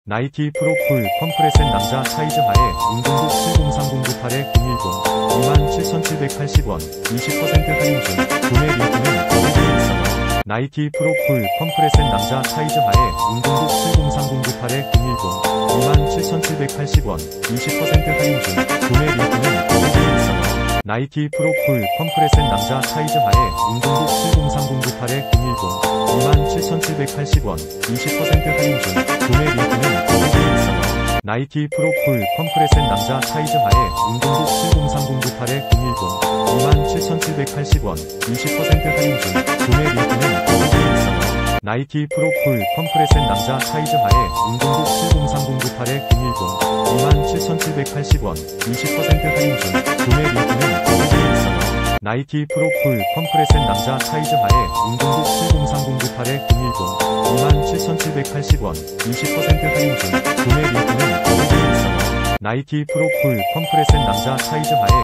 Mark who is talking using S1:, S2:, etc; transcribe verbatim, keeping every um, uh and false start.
S1: 나이키 프로 쿨 컴프레셋 남자 사이즈 하에 운동복 칠공삼공구팔에 공일공 이만 칠천칠백팔십 원 이십 퍼센트 할인 중 구매 링크는 거기에 있어요. 나이키 프로 쿨 컴프레셋 남자 사이즈 하에 운동복 칠공삼공구팔에 공일공 이만 칠천칠백팔십 원 이십 퍼센트 할인 중 구매 링크는 거기에 있어요. 나이키 프로 쿨 컴프레셋 남자 사이즈 하에 운동복 칠공삼공구팔에 공일공 이만 칠천칠백팔십 원 이십 퍼센트 할인 중 구매 링크는 거기에 있어요. 나이키 프로 쿨 컴프레셋 남자 사이즈 하에 운동복 칠공삼공구팔에 공일공 이만 칠천칠백팔십 원 이십 퍼센트 할인 중 구매 링크는 거기에 있어요. 나이키 프로 쿨 컴프레셋 남자 사이즈 하에 운동복 칠공삼공구팔에 공일공 이만 칠천칠백팔십 원 이십 퍼센트 할인 중 구매 링크는 거기에 있어요. 나이키 프로 쿨 컴프레셋 남자 사이즈 하에 운동복 칠공삼공구팔에 공일공 이만 칠천칠백팔십 원 이십 퍼센트 할인 중 구매 링크는 거기에 있어요. 나이키 프로 쿨 컴프레셋 남자 사이즈 하에